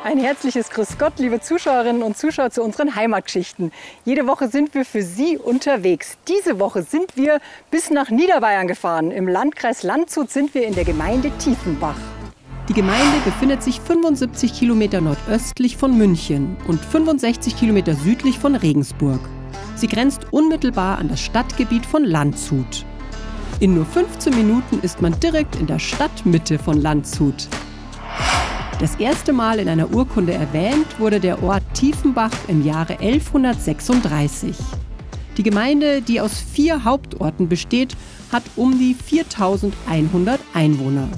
Ein herzliches Grüß Gott, liebe Zuschauerinnen und Zuschauer, zu unseren Heimatgeschichten. Jede Woche sind wir für Sie unterwegs. Diese Woche sind wir bis nach Niederbayern gefahren. Im Landkreis Landshut sind wir in der Gemeinde Tiefenbach. Die Gemeinde befindet sich 75 Kilometer nordöstlich von München und 65 Kilometer südlich von Regensburg. Sie grenzt unmittelbar an das Stadtgebiet von Landshut. In nur 15 Minuten ist man direkt in der Stadtmitte von Landshut. Das erste Mal in einer Urkunde erwähnt wurde der Ort Tiefenbach im Jahre 1136. Die Gemeinde, die aus 4 Hauptorten besteht, hat um die 4100 Einwohner.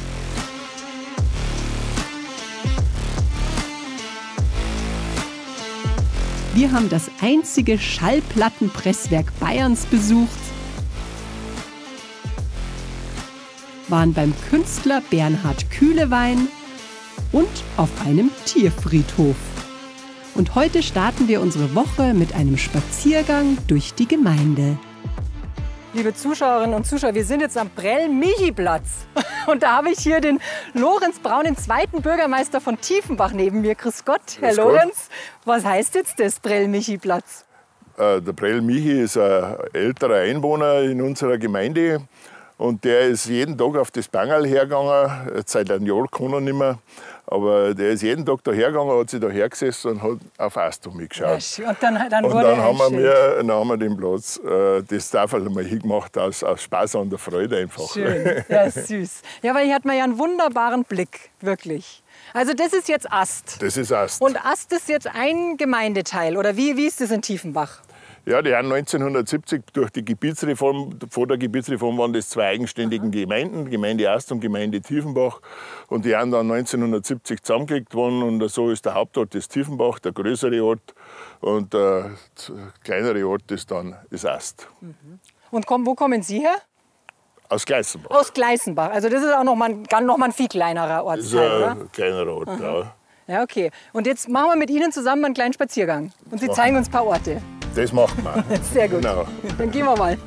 Wir haben das einzige Schallplattenpresswerk Bayerns besucht, waren beim Künstler Bernhard Kühlewein und auf einem Tierfriedhof. Und heute starten wir unsere Woche mit einem Spaziergang durch die Gemeinde. Liebe Zuschauerinnen und Zuschauer, wir sind jetzt am Prell-Michi-Platz. Und da habe ich hier den Lorenz Braun, den zweiten Bürgermeister von Tiefenbach, neben mir. Grüß Gott, Herr Lorenz. Was heißt jetzt das Prell-Michi-Platz? Der Prell-Michi ist ein älterer Einwohner in unserer Gemeinde. Und der ist jeden Tag auf das Bangerl hergegangen, seit einem Jahr kann er nicht mehr. Aber der ist jeden Tag da hergegangen, hat sich da hergesessen und hat auf Astum geschaut. Ja, und dann haben wir den Platz, das Tafel mal hingemacht, aus Spaß an der Freude einfach. Schön, ja, süß. Ja, weil hier hat man ja einen wunderbaren Blick, wirklich. Also das ist jetzt Ast. Das ist Ast. Und Ast ist jetzt ein Gemeindeteil, oder wie ist das in Tiefenbach? Ja, die haben 1970 durch die Gebietsreform, vor der Gebietsreform waren das 2 eigenständige Gemeinden, Gemeinde Ast und Gemeinde Tiefenbach. Und die haben dann 1970 zusammengelegt worden und so ist der Hauptort das Tiefenbach, der größere Ort, und der kleinere Ort ist dann das Ast. Und wo kommen Sie her? Aus Gleißenbach. Aus Gleißenbach, also das ist auch noch mal ein viel kleinerer Ortsteil, das ist ein oder? kleinerer Ort, ja. Ja, okay. Und jetzt machen wir mit Ihnen zusammen einen kleinen Spaziergang und Sie zeigen uns ein paar Orte. Das macht man. Sehr gut. Genau. Dann gehen wir mal.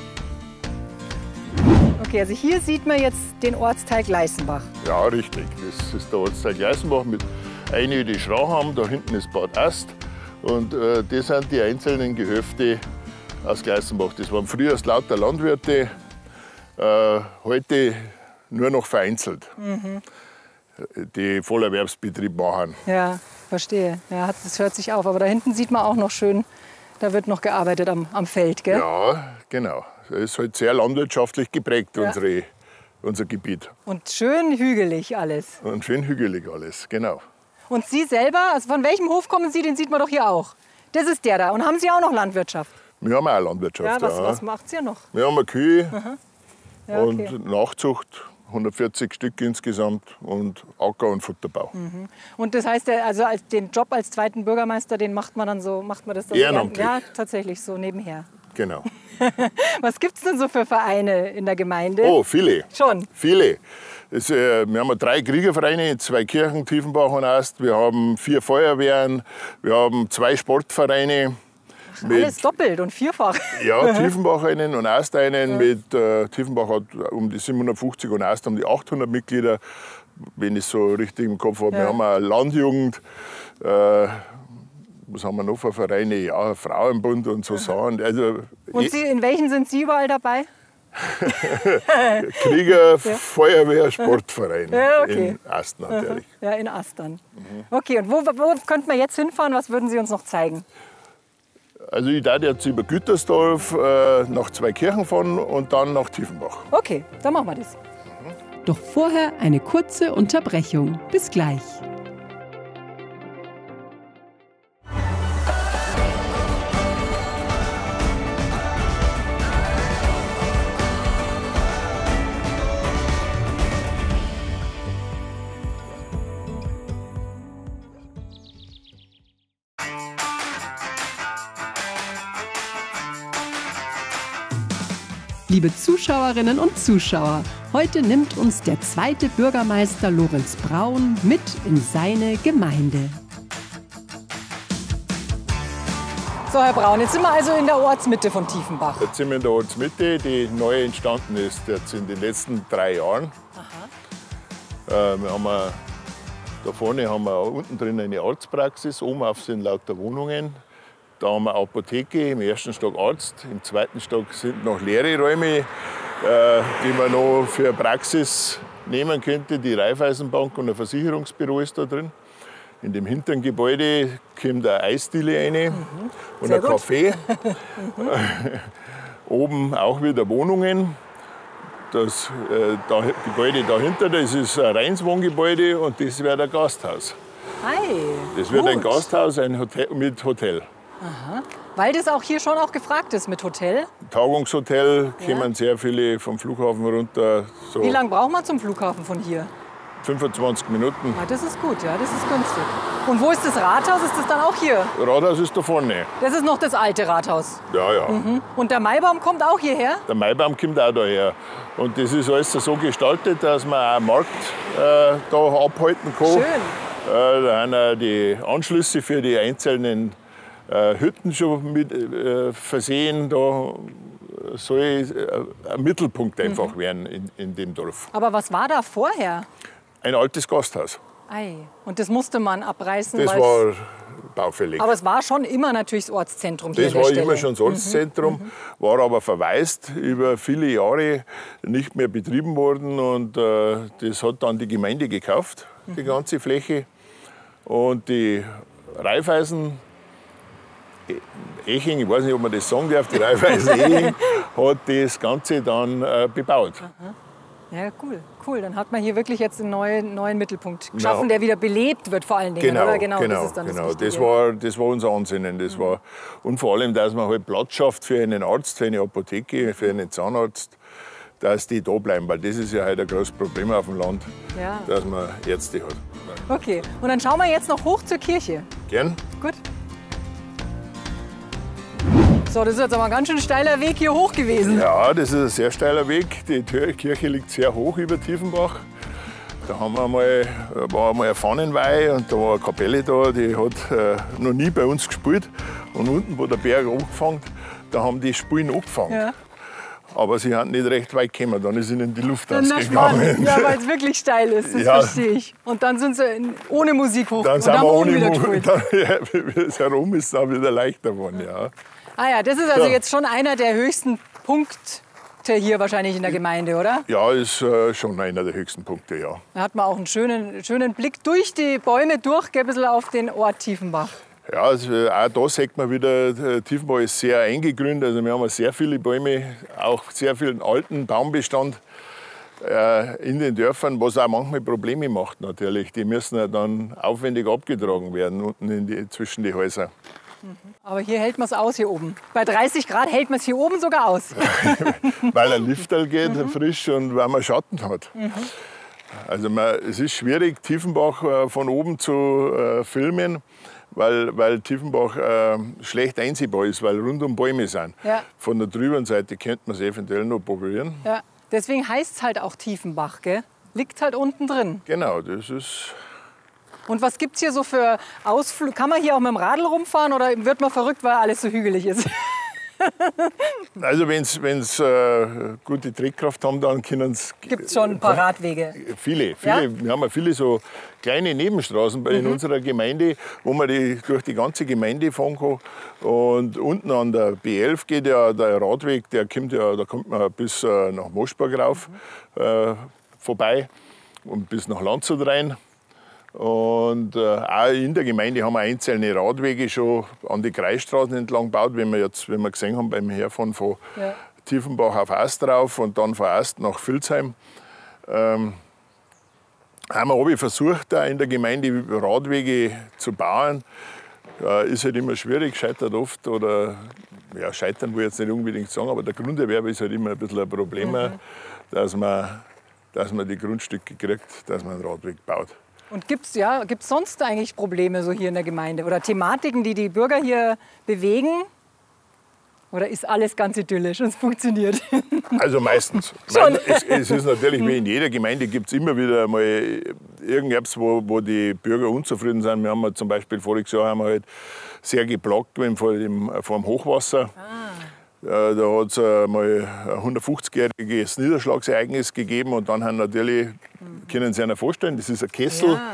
Okay, also hier sieht man jetzt den Ortsteil Gleißenbach. Ja, richtig. Das ist der Ortsteil Gleißenbach mit eine die Schrauham, da hinten ist Bad Ast. Und das sind die einzelnen Gehöfte aus Gleißenbach. Das waren früher lauter Landwirte, heute nur noch vereinzelt, die Vollerwerbsbetrieb machen. Ja, verstehe. Ja, das hört sich auf. Aber da hinten sieht man auch noch schön, da wird noch gearbeitet am Feld, gell? Ja, genau. Das ist halt sehr landwirtschaftlich geprägt, ja. Unser Gebiet. Und schön hügelig alles. Und schön hügelig alles, genau. Und Sie selber, also von welchem Hof kommen Sie, den sieht man doch hier auch. Das ist der da. Und haben Sie auch noch Landwirtschaft? Wir haben auch Landwirtschaft, ja. Was macht ihr noch? Wir haben eine Kühe ja, okay. und Nachzucht. 140 Stück insgesamt und Acker- und Futterbau. Und das heißt, also den Job als zweiten Bürgermeister, den macht man das dann ehrenamtlich. Ja, tatsächlich so nebenher. Genau. Was gibt es denn so für Vereine in der Gemeinde? Oh, viele. Schon? Viele. Wir haben 3 Kriegervereine, 2 Kirchen, Tiefenbach und Ast. Wir haben 4 Feuerwehren, wir haben 2 Sportvereine. Alles doppelt und vierfach. Ja, Tiefenbach einen und Ast einen. Ja. Tiefenbach hat um die 750 und Ast um die 800 Mitglieder, wenn ich es so richtig im Kopf habe. Ja. Wir haben eine Landjugend. Was haben wir noch für Vereine? Ja, Frauenbund und so Sachen. Also, und in welchen sind Sie überall dabei? Krieger, Feuerwehr, Sportverein. Ja, okay. In Ast natürlich. Ja, in Ast dann. Okay, und wo könnten wir jetzt hinfahren? Was würden Sie uns noch zeigen? Also ich darf jetzt über Gütersdorf nach 2 Kirchen fahren und dann nach Tiefenbach. Okay, dann machen wir das. Doch vorher eine kurze Unterbrechung. Bis gleich. Liebe Zuschauerinnen und Zuschauer, heute nimmt uns der zweite Bürgermeister Lorenz Braun mit in seine Gemeinde. So, Herr Braun, jetzt sind wir also in der Ortsmitte von Tiefenbach. Jetzt sind wir in der Ortsmitte, die neu entstanden ist jetzt in den letzten 3 Jahren. Wir haben Da vorne haben wir unten drin eine Arztpraxis, oben auf sind lauter Wohnungen. Da haben wir Apotheke, im ersten Stock Arzt, im zweiten Stock sind noch leere Räume, die man noch für eine Praxis nehmen könnte. Die Raiffeisenbank und ein Versicherungsbüro ist da drin. In dem hinteren Gebäude kommt eine Eisdiele rein und ein Café. Oben auch wieder Wohnungen. Das Gebäude dahinter, das ist ein reines Wohngebäude und das wird ein Gasthaus. Hi, das wird gut. ein Gasthaus mit Hotel. Aha. Weil das auch hier schon auch gefragt ist mit Hotel. Tagungshotel, kommen sehr viele vom Flughafen runter. So Wie lange braucht man zum Flughafen von hier? 25 Minuten. Ah, das ist gut, ja, das ist günstig. Und wo ist das Rathaus? Ist das dann auch hier? Rathaus ist da vorne. Das ist noch das alte Rathaus. Ja, ja. Und der Maibaum kommt auch hierher? Der Maibaum kommt auch daher. Und das ist alles so gestaltet, dass man auch einen Markt da abhalten kann. Schön. Da haben auch die Anschlüsse für die einzelnen Hütten schon mit versehen. Da soll ein Mittelpunkt einfach werden in dem Dorf. Aber was war da vorher? Ein altes Gasthaus. Ei. Und das musste man abreißen? Das war baufällig. Aber es war schon immer natürlich das Ortszentrum hier Das an der war Stelle. immer schon das Ortszentrum, war aber verwaist, über viele Jahre nicht mehr betrieben worden. Und das hat dann die Gemeinde gekauft, die ganze Fläche. Und die Raiffeisen Eching, ich weiß nicht, ob man das sagen darf, die Raiffeisen Eching hat das Ganze dann bebaut. Ja, cool. Dann hat man hier wirklich jetzt einen neuen Mittelpunkt geschaffen, der wieder belebt wird vor allen Dingen. Genau, oder? genau, das ist dann genau. Das Das war unser Ansinnen. Und vor allem, dass man halt Platz schafft für einen Arzt, für eine Apotheke, für einen Zahnarzt, dass die da bleiben. Weil das ist ja heute ein großes Problem auf dem Land, Ja. dass man Ärzte hat. Okay, und dann schauen wir jetzt noch hoch zur Kirche. Gern? Gut. So, das ist jetzt aber ein ganz schön steiler Weg hier hoch gewesen. Ja, das ist ein sehr steiler Weg. Die Kirche liegt sehr hoch über Tiefenbach. Da war einmal eine Fahnenweih und da war eine Kapelle da, die hat noch nie bei uns gespielt. Und unten, wo der Berg angefangen, da haben die Spulen angefangen. Ja. Aber sie sind nicht recht weit gekommen, dann ist ihnen die Luft Na, ausgegangen. ja, weil es wirklich steil ist, das Ja. verstehe ich. Und dann sind sie ohne Musik hoch Dann und sind haben wir oben ohne wieder Musik. gespielt. Wie es herum ist, dann wieder leichter geworden. Ja. Ah ja, das ist also Ja. jetzt schon einer der höchsten Punkte hier wahrscheinlich in der Gemeinde, oder? Ja, ist schon einer der höchsten Punkte, ja. Da hat man auch einen schönen Blick durch die Bäume durch, gell, ein bisschen auf den Ort Tiefenbach. Ja, also auch da sieht man wieder, Tiefenbach ist sehr eingegründet. Also wir haben sehr viele Bäume, auch sehr viel alten Baumbestand in den Dörfern, was auch manchmal Probleme macht natürlich. Die müssen ja dann aufwendig abgetragen werden unten zwischen die Häuser. Aber hier hält man es aus, hier oben. Bei 30 Grad hält man es hier oben sogar aus. Weil ein Lifter geht, frisch, und weil man Schatten hat. Also es ist schwierig, Tiefenbach von oben zu filmen, weil Tiefenbach schlecht einsehbar ist, weil rundum Bäume sind. Ja. Von der drüberen Seite könnte man es eventuell noch probieren. Ja. Deswegen heißt es halt auch Tiefenbach, gell? Liegt halt unten drin. Genau, das ist... Und was gibt es hier so für Ausflüge? Kann man hier auch mit dem Radl rumfahren oder wird man verrückt, weil alles so hügelig ist? Also wenn es gute Tretkraft haben, dann können es... Gibt es schon ein paar Radwege? Viele. Ja? Wir haben ja viele so kleine Nebenstraßen in unserer Gemeinde, wo man durch die ganze Gemeinde fahren kann. Und unten an der B11 geht ja der Radweg, da kommt man bis nach Moschberg rauf vorbei und bis nach Landshut rein. Und auch in der Gemeinde haben wir einzelne Radwege schon an die Kreisstraßen entlang gebaut, wie wir gesehen haben beim Herfahren von Tiefenbach auf Ast rauf und dann von Ast nach Vilsheim. Haben wir versucht, da in der Gemeinde Radwege zu bauen. Ist halt immer schwierig, scheitert oft. Oder ja, scheitern will ich jetzt nicht unbedingt sagen, aber der Grunderwerb ist halt immer ein bisschen ein Problem, dass man die Grundstücke kriegt, dass man einen Radweg baut. Und gibt's sonst eigentlich Probleme so hier in der Gemeinde oder Thematiken, die die Bürger hier bewegen? Oder ist alles ganz idyllisch und es funktioniert? Also meistens. Es ist natürlich, wie in jeder Gemeinde gibt es immer wieder mal irgendetwas, wo die Bürger unzufrieden sind. Wir haben zum Beispiel voriges Jahr halt sehr geplagt vor dem Hochwasser. Da hat es mal ein 150-jähriges Niederschlagsereignis gegeben und dann haben natürlich, können Sie sich vorstellen, das ist ein Kessel,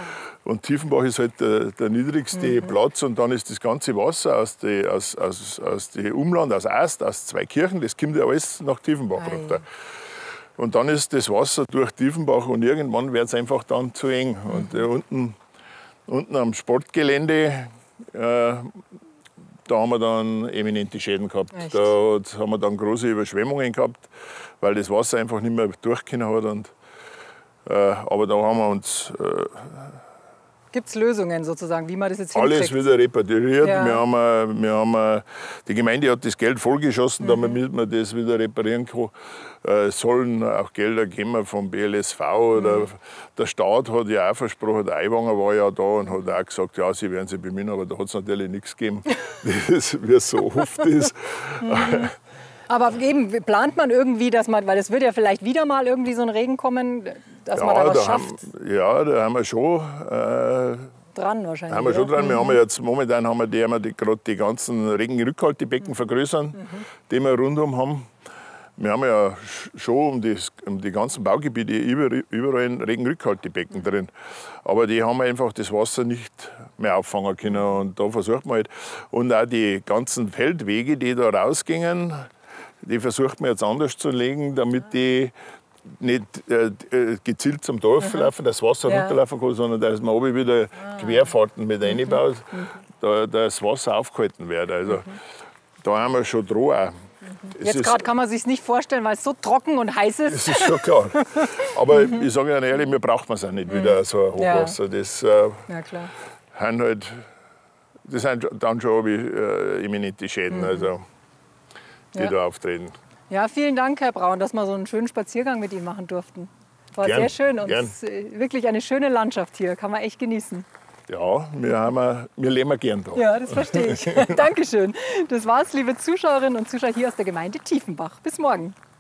Und Tiefenbach ist halt der niedrigste Platz und dann ist das ganze Wasser aus dem Umland, aus Aast, aus Zweikirchen, das kommt ja alles nach Tiefenbach runter. Und dann ist das Wasser durch Tiefenbach und irgendwann wird es einfach dann zu eng. Und unten am Sportgelände, da haben wir dann eminente Schäden gehabt. Echt? Da haben wir dann große Überschwemmungen gehabt, weil das Wasser einfach nicht mehr durchgekommen hat. Und, aber da haben wir uns Gibt es Lösungen sozusagen, wie man das jetzt alles hinkriegt? wieder repariert. Ja. Die Gemeinde hat das Geld vollgeschossen, damit man das wieder reparieren kann. Es sollen auch Gelder kommen vom BLSV. Oder der Staat hat ja auch versprochen, der Aiwanger war ja da und hat auch gesagt, ja, sie werden sich bemühen, aber da hat es natürlich nichts gegeben, wie es so oft ist. Aber eben, plant man irgendwie, dass man, weil es wird ja vielleicht wieder mal irgendwie so ein Regen kommen, dass man da was schafft? Da haben wir schon Dran wahrscheinlich. haben wir schon dran. Wir haben jetzt, momentan haben wir gerade die ganzen Regenrückhaltebecken vergrößern, die wir rundum haben. Wir haben ja schon um die ganzen Baugebiete überall ein Regenrückhaltebecken drin. Aber die haben einfach das Wasser nicht mehr auffangen können. Und da versucht man halt. Und auch die ganzen Feldwege, die da rausgingen, die versucht man jetzt anders zu legen, damit die nicht gezielt zum Dorf laufen, das Wasser runterlaufen kann, sondern dass man oben wieder Querfahrten mit einbaut, da das Wasser aufgehalten wird. Also da haben wir schon dran. Jetzt gerade kann man sich es nicht vorstellen, weil es so trocken und heiß ist. Das ist schon klar. Aber ich sage Ihnen ehrlich, mir braucht man es auch nicht wieder, so ein Hochwasser. Das, Ja, klar. das sind dann schon eminente Schäden, also, die da auftreten. Ja, vielen Dank, Herr Braun, dass wir so einen schönen Spaziergang mit Ihnen machen durften. War Gern, sehr schön und gern. es ist wirklich eine schöne Landschaft hier, kann man echt genießen. Ja, wir leben gern da. Ja, das verstehe ich. Dankeschön. Das war's, liebe Zuschauerinnen und Zuschauer hier aus der Gemeinde Tiefenbach. Bis morgen.